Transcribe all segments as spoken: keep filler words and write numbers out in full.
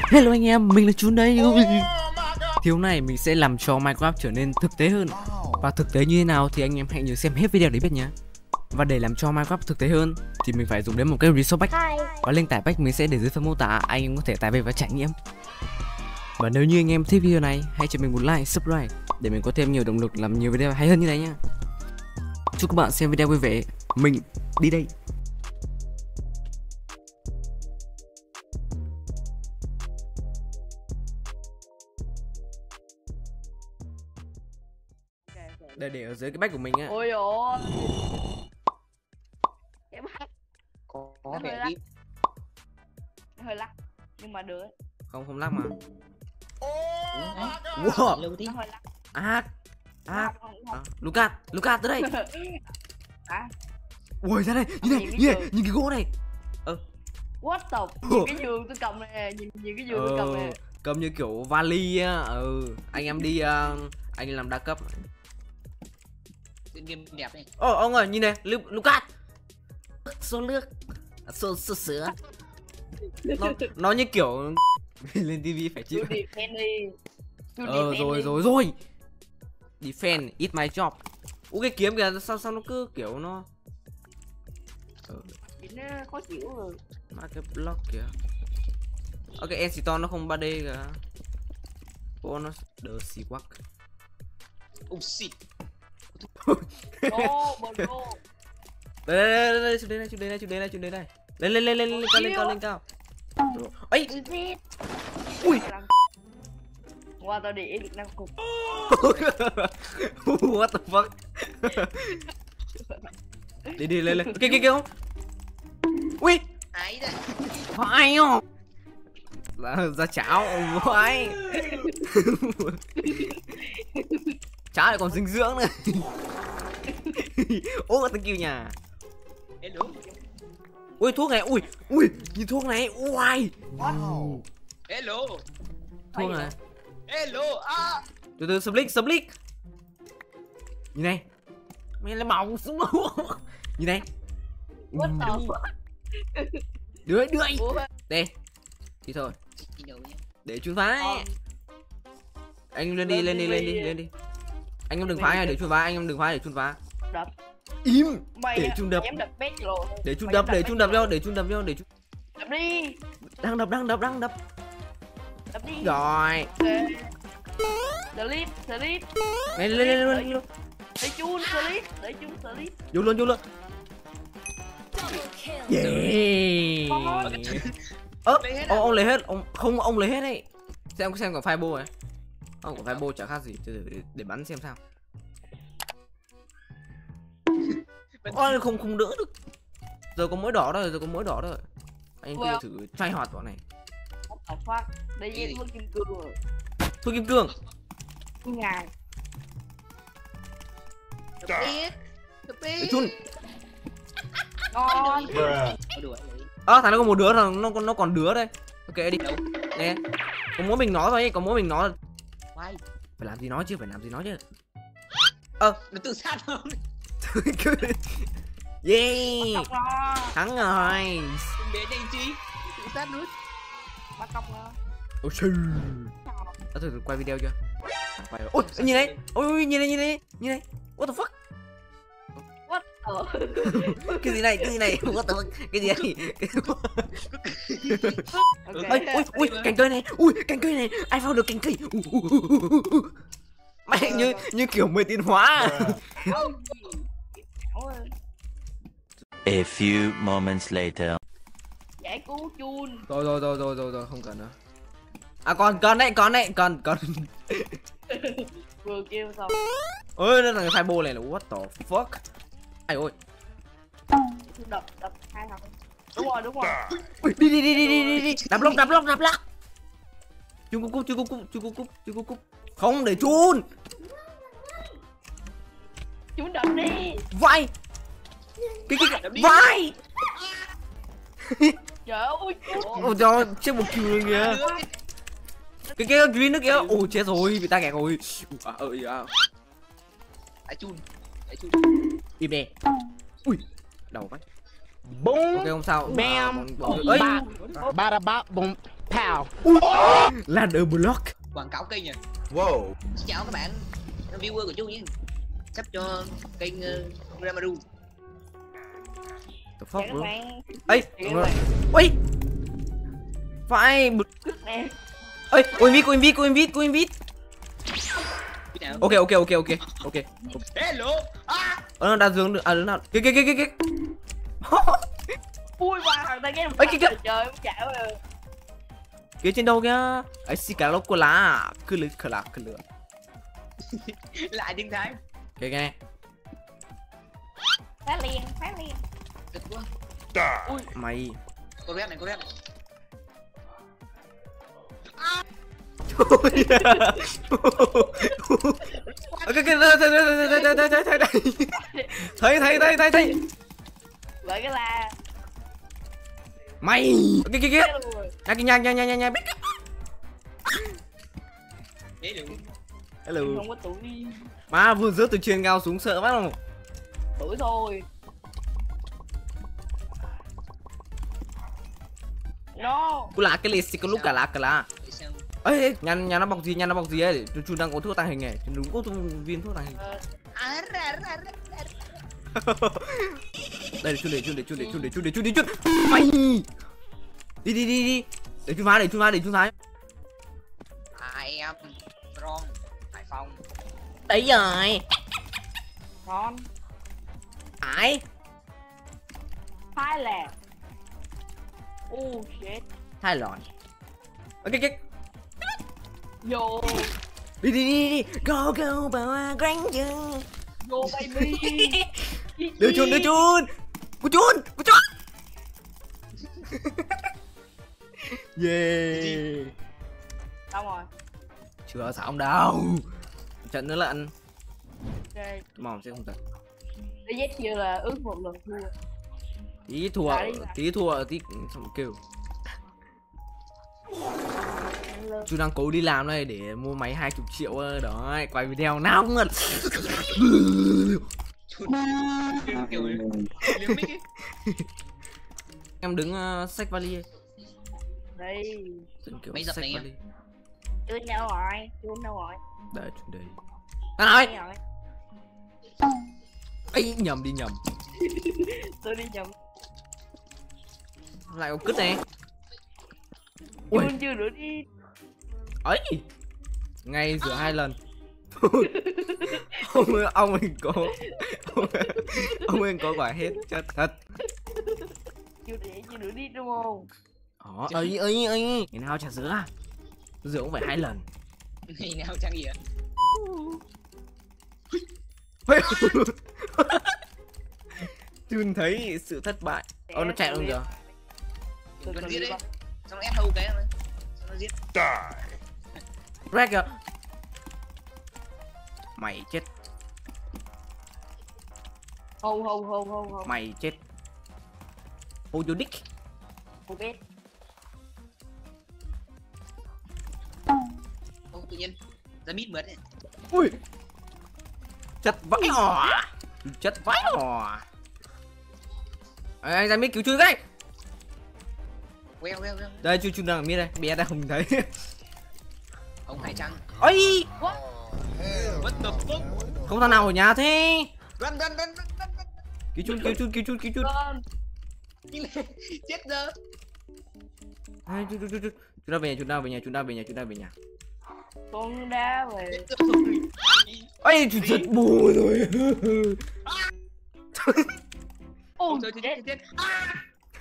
Hello anh em, mình là Chun đây. Thì hôm nay mình sẽ làm cho Minecraft trở nên thực tế hơn. Và thực tế như thế nào thì anh em hãy nhớ xem hết video để biết nhé. Và để làm cho Minecraft thực tế hơn thì mình phải dùng đến một cái resource pack. Và link tải pack mình sẽ để dưới phần mô tả, anh em có thể tải về và trải nghiệm. Và nếu như anh em thích video này, hãy cho mình một like, subscribe để mình có thêm nhiều động lực làm nhiều video hay hơn như này nhá. Chúc các bạn xem video vui vẻ. Mình đi đây. Để để ở dưới cái bách của mình á. Ôi dồi cái bách có nó vẻ hơi đi nó hơi lắc nhưng mà được. Không không lắc mà. wow Wow. lâu tí Nó hơi lắc. Ác ác Không, à, không. Lucas Lucas tới đây. À, Ui ra đây, nhìn này, Nhìn cái nhìn này, giường. nhìn cái gỗ này. what the nhìn cái giường tôi cầm này, nhìn nhìn cái giường tôi cầm Ờ, này. cầm như kiểu vali á. Ừ, anh em đi uh, anh làm đa cấp. diễn viên đẹp này. Ồ, ông ơi, nhìn này, Lu Lucas. Số nước, số số sữa. Nó nó như kiểu lên tivi phải chịu. Tôi defend đi. Tôi Ờ defend rồi đi. rồi rồi. Defend is my job. Ủa cái kiếm kìa, sao sao nó cứ kiểu nó ờ, Nó khó chịu rồi. mà cái block kìa. Ok, Ensiton nó không ba D kìa. Ô nó đỡ xì quắc. Oh shit. Ô, bờ đô. Đây đây đây đây, xuống đây này, xuống đây này, xuống đây này, xuống đây này. Lên lên lên lên lên cao, lên cao, lên cao. Ấy. Ui. Qua tao để được năng cục. What the fuck. Đi đi lên lên. Kia kia kia không? Ui. Ai đây? Phải không? Ra, ra cháo ông ngoái. Cháo lại còn dinh dưỡng nữa. Ô thank you nhà. Hello. Ui thuốc này, ui ui nhìn thuốc này, ui. Wow. Hello. Thuốc này. Hello. À. Từ từ splick splick. Nhìn này. Mày là mỏng xuống. Nhìn này. What the fuck? Đưới đưới. Ủa? Đây. Thì thôi. Đi đâu nhá. Để chuyên phá. Ờ. Anh lên đi, lên đi, lên đi, lên đi. Anh em đừng phá nha, để chuyên phá, anh em đừng phá để chuyên phá. Đập. Im. Mày Để chung đập. Em đập bét rồi. Để chung Mày đập, dám để bét chung đập rồi. vô, để chung đập vô, để chung. Đập đi. Đang đập, đang đập, đang đập. Đập đi. Rồi. Delete, delete. Này lên lên lên lên. Để chun delete, để chun delete. Vô luôn, vô luôn. Yeah. Ơ, ông ông lấy hết, ông không ông lấy hết đấy. Xem xem có fireball ấy. Không có fireball chả khác gì, để, để, để bắn xem sao. Ôi không không đỡ được. Giờ có mỗi đỏ rồi, giờ có mỗi đỏ rồi. Anh kia thử try hoạt bọn này. What the fuck? Đây với thuốc kim cương rồi. Thôi kim cương. Ngài. Đập đi. Đập đi. Chun. Ngon. Có đùa đấy. Ơ à, thằng nó có một đứa thằng nó còn nó còn đứa đây. Ok đi. Nè. Có mỗi mình nó thôi, có mỗi mình nó. Quay. Phải làm gì nói chứ, phải làm gì nói chứ. Ơ, Nó tự sát không? yeah. Cọc nó. Thắng rồi. Đừng để đây chi. Tự sát luôn. Bắt cọc nó. Ôi trời. Đã thử quay video chưa? À, quay rồi. Ôi, nhìn này. Ôi nhìn này, nhìn này, nhìn này. What the fuck? What the Cái gì này, cái gì này? What the fuck? Cái gì này? Ok. Ôi, ui, ui, cành cây này. Ui, cành cây này. Ai vào được cành cây? Mày như như kiểu mười tiến hóa. Áo gì? Áo ơi. A few moments later. Giải cứu chun. Rồi rồi rồi rồi rồi rồi, không cần nữa. À còn còn đấy, còn đấy, còn còn. Vừa kêu xong. Ôi nó thằng fireball này là what the fuck? Ai ơi. Đập đập hai thằng. Đúng rồi, đúng rồi. Ui, đi đi đi đi đi đi đi. Đập lốc, đập lốc, đập lốc. Chun cúc cúc, chun cúc cúc, chun cúc cúc, chun cúc cúc. Không để chun. Chúng đập đi. Vai. Cái cái cái vai. Trời ơi. Ôi trời, chết một kill rồi kìa. Cái cái green nước kia. Ồ chết rồi, bị ta kẹt rồi. À ơi à. Ai chun. Ai chun. Im đi. Ui, đầu quá. Boom. Ok không sao. Bam. Ơi. Ba. Ba ba ba boom. Pow. Ladder block. Quảng cáo kênh nhỉ. Wow. Xin chào các bạn viewer của Chu nhé. Sắp cho kênh uh, Gramaru. The fuck Các bro. bạn. Ê, Các bạn. ui. Phải. Nè. Ê, cô invite, cô invite, cô invite, cô invite. Cái nào? Ok, ok, ok, ok, ok. Hello. À. Ờ, nó đặt giường được, à, đứng nào. Kìa, kìa, kìa, kìa, kìa. Ui ba thằng ta cái Ê, kìa, kìa. trời không chảo rồi. Kìa trên đâu kìa. Ấy, xì cả lốc của lá. Cứ lửa, cứ lửa, cứ lửa. Lại tiếng Thái. Kìa, kìa. Phá liền, phá liền. Cực quá. Ui, Mày. Con red này, con red này. Ok, kìa, đây, đây, đây, đây, đây, đây, đây, đây, đây. Thấy, thấy, thấy, thấy, thấy. gọi cái là Mày. Ok, kìa, kìa. cái luôn. Nhanh, nhanh, nhanh, nhanh, nhanh, nhanh. Thế được. Hello. Không có tuổi Má vừa rớt từ trên cao xuống sợ quá không? tuổi thôi. No. Cô lá cái lì xì có lúc cả lá cả lá. Tại sao? Ê, nhà, nhà nó bọc gì, nhà nó bọc gì ấy? Chú, chú đang có thuốc tàng hình này. Chú đúng có thuốc, viên thuốc tàng hình. Ờ, À, ra, ra, ra, ra. Đây, chú để, chú để, chú để, chú để, chú để, chú để, chú mày. Đi, đi, đi, đi. Để chú phá, để chú phá, để chú phá. I am from Hải Phòng. Đấy rồi. ngon. Ai? Thailand. Oh shit. Thái Lan. Ok, ok. Yo. Đi, đi, đi, đi. Go, go, bảo Grand Dương. Yo baby. Đưa chun, đưa chun. Cô chun, cô chun. Yeah. Xong rồi. Chưa xong đâu. Trận nữa lận. Ok. Mong sẽ không thật. Đi dép chưa là ước một lần thua. Tí thua, Lại đi nào. tí thua, tí xong kêu. Chú đang cố đi làm đây để mua máy hai mươi triệu đó, quay video nào ngật. Chút. Kiểu liếm mic ấy. Em đứng uh, xách vali ấy. Đây. Đứng kiểu Mấy dập xách này vali. Chưa đâu rồi, chưa đâu rồi. Đây, chú đây. Anh ơi, Đây rồi. ấy nhầm đi nhầm. Tôi đi nhầm. Lại có cứt này. Ui, Chưa chưa nữa đi. ấy. Ngay rửa hai lần. ông ông mình có ông, ông mình có quả hết chất thật. Chưa để chưa nữa đi đúng không? Đó, ấy ấy ấy. Ngày nào chả rửa à? Rửa cũng phải hai lần. Ngày nào chẳng gì ạ. Chun thấy sự thất bại. Ô, nó chạy luôn kìa. Gần giết đấy. Xong nó ép hâu cái nữa. Xong nó giết. Rag kìa. Mày chết, Hô hô hô hô hô. mày chết. Hold your dick. Cô biết. Ô, tự nhiên ra mít mướt này. Ui. Chất vãi hò. Chất vãi hò. Anh ra mít cứu chui cái. Queo queo queo. Đây chui chui đang ở mít đây, bé đang không thấy. Ông Hải Trăng. Ôi, What the fuck? không thằng nào ở nhà thế. Run run run run run run. Cứu chun, cứu chun, cứu chun, cứu chun. Con. Chết giờ. Ai, chú, chú, chú, chú. Chúng ta về nhà, chúng ta về nhà, chúng ta về nhà, chúng ta về nhà. Con đá về. Chết rồi. Ôi, chú giật bù rồi. Ôi Trời chết chết. chết chết. À.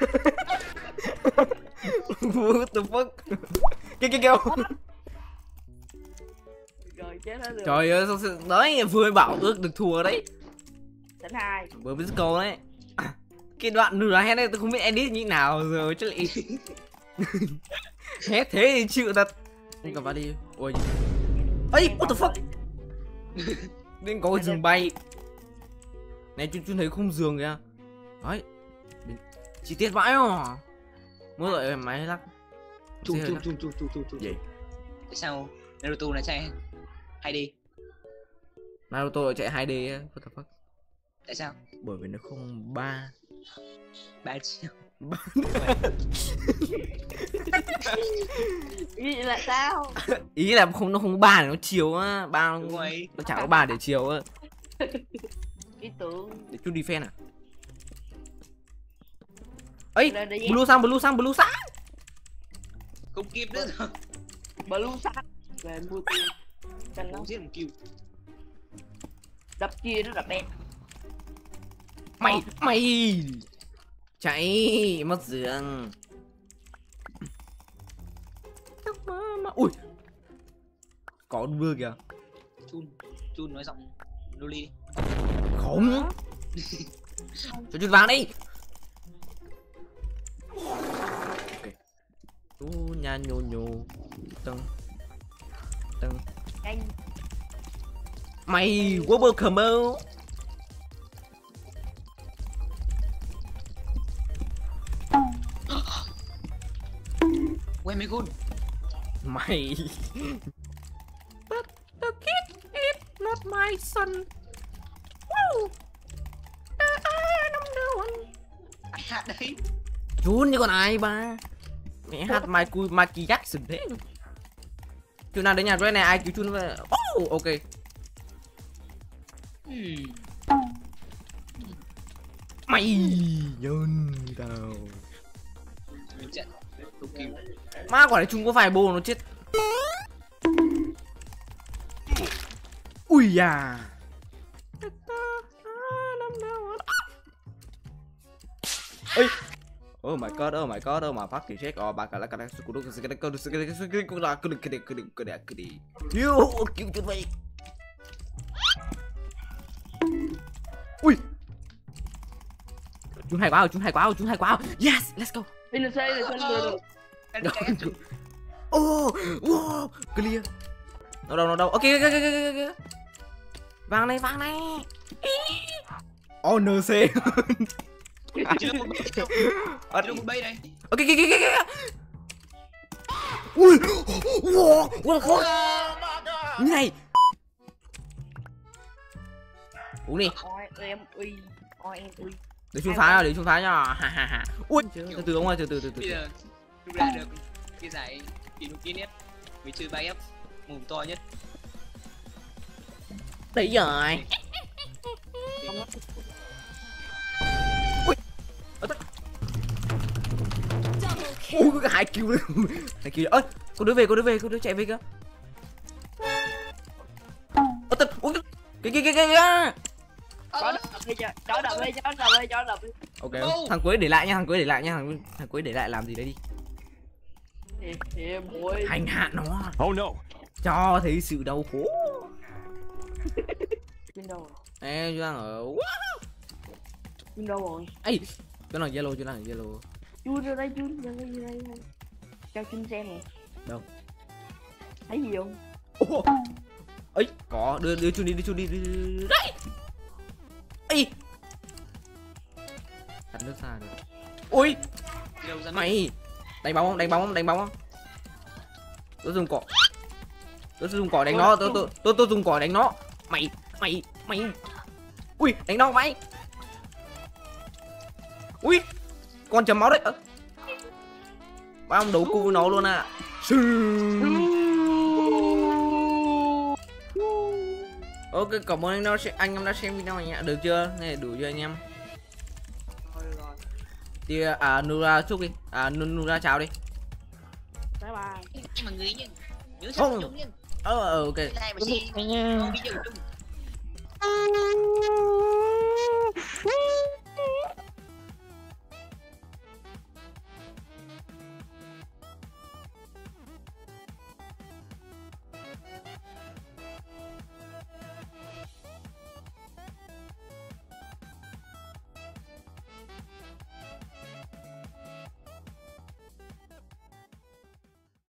What the fuck. Kìa kìa kìa. Rồi chết hết rồi. Trời ơi, sao sự đấy vừa bảo ước được thua đấy. Đánh hai. Vừa mới câu đấy. À, cái đoạn nửa hết đấy tôi không biết edit như nào rồi chứ lại. Hết thế thì chịu thật. Không cầm vào đi. Ôi. Ây, what the fuck. Nên có cái giường bay. Này chú chú thấy khung giường kìa. Đấy. Chi tiết vãi à. Mới rồi máy lắc. Chum chum chum chum chum chum chum. Gì? Tại sao Naruto lại chạy hai D? Naruto lại chạy hai D á, what the fuck. Tại sao? Bởi vì nó không ba Ba triệu. Ý là sao? Ý là không, nó không có bàn, nó chiều á, ba Đúng rồi. nó chẳng có bàn để chiều á. Ý tưởng. Để chút defense à? Ấy, Đây, đây, blue sang, blue sang, blue sang. Không kịp nữa rồi. Blue sắc về mua tiền. Canh nó Không giết một kill. đập chia nó đập bẹt. Mày, mày chạy mất giường. Ui, có đưa kìa. Chun, chun nói giọng Loli đi. Không. Cho chút vàng đi. Okay. Ú nha nhô nhô. Tưng. Tưng. Anh Mày wobble combo. Quay mấy con. Mày. But the kid is not my son. Woo. I am the one. Ai hát đấy? Chun như con ai ba. Mẹ hát Michael Michael Jackson thế. Chun nào đến nhà Red này ai cứu Chun về. Oh, ok. Hmm. Mày nhân tao. Mình trận. Không kịp. Má quả này Chun có vài bô nó chết. Ui da. Ê. Oh my god, oh my god, oh my fucking shit. Oh, bà cả là cái này sụp đổ cái này cái này cái này cái này cái này cái này cái này cái này cái này. Yo, cứu Chun vậy. Ui. Chun hay quá rồi, Chun hay quá rồi, Chun hay quá rồi. Yes, let's go. Đi lên xe, lên xe được. Oh, wow, clear. Đâu đâu đâu đâu. Ok, ok, ok, ok, ok. Vàng này, vàng này. Oh, nc. Chưa một bay đâu. Chưa một bay này. Ok, ok, ok, ok. Ui, wow, what the fuck. Như này. Uống đi. Ôi em uy, ôi em uy. Để Chun phá nha, để Chun phá nha. Ha ha ha. Ui, từ từ ông ơi, từ từ từ từ. Bây giờ lúc ra được cái giải Infinite với chơi bay ép mồm to nhất. Đấy rồi. Ui, cái hai kill luôn. Hai kill. Ơi, con đứa về, con đứa về, con đứa chạy về kìa. Ơ tật, ui, cái cái cái cái cái. Chó đập đi, chó đập đi, chó đập đi, chó đập đi. Ok, thằng Quế để lại nha, thằng Quế để lại nha, thằng thằng Quế để lại làm gì đấy đi. Thì thì muội. Hành hạ nó. Oh no. Cho thấy sự đau khổ. Trên đâu? Ê, đang ở. Trên đâu rồi? Ê, chỗ nào yellow, chỗ nào yellow. Chun ra đây, chun ra đây, ra đây. Cho Chun xem nè. Đâu? Thấy gì không? Ồ. Ấy, có, đưa đưa Chun đi, đưa Chun đi, đưa đấy. Ê. Đặt nước xa được. Ui, mày đánh bóng không, đánh bóng không, đánh bóng không? Tôi dùng cỏ, tôi dùng cỏ đánh nó, tôi tôi tôi tôi dùng cỏ đánh nó. Mày mày mày. Ui, đánh nó mày. Ui, con chấm máu đấy. Ba ông đấu cu với nó luôn à. Ok, cảm ơn anh đã xem, anh em đã xem video này nhá. Được chưa? Này đủ chưa anh em? Thì à Nura chúc đi. À Nura chào đi. Bye bye. Nhưng mà người nhưng nhớ Không. sao chung nhưng. Ờ ờ ok. Like và share. Video chung.